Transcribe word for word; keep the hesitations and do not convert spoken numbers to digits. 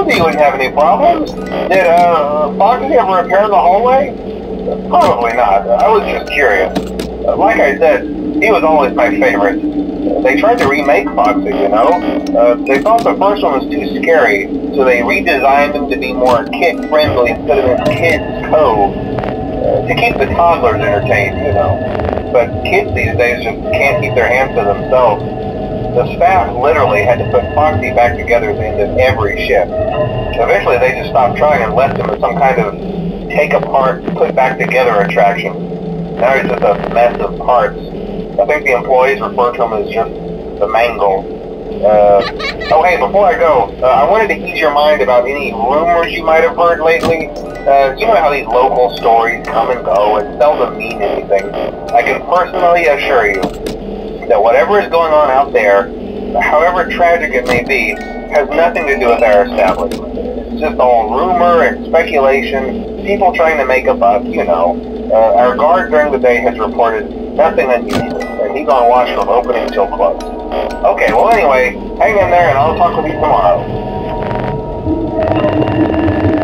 told you you wouldn't have any problems. Did, uh, Foxy ever appear in the hallway? Probably not. I was just curious. Uh, like I said, he was always my favorite. They tried to remake Foxy, you know? Uh, they thought the first one was too scary, so they redesigned him to be more kid-friendly instead of in Kids Cove, uh, to keep the toddlers entertained, you know? But kids these days just can't keep their hands to themselves. The staff literally had to put Foxy back together at the end of every shift. Eventually they just stopped trying and left him as some kind of take-apart, put-back-together attraction. Now he's just a mess of parts. I think the employees refer to him as just the Mangle. Uh, oh hey, before I go, uh, I wanted to ease your mind about any rumors you might have heard lately. Uh, you know how these local stories come and go and seldom mean anything. I can personally assure you that whatever is going on out there, however tragic it may be, has nothing to do with our establishment. It's just all rumor and speculation, people trying to make a buck, you know. Uh, our guard during the day has reported nothing unusual, and he's on watch from opening till close. Okay, well anyway, hang in there and I'll talk with you tomorrow.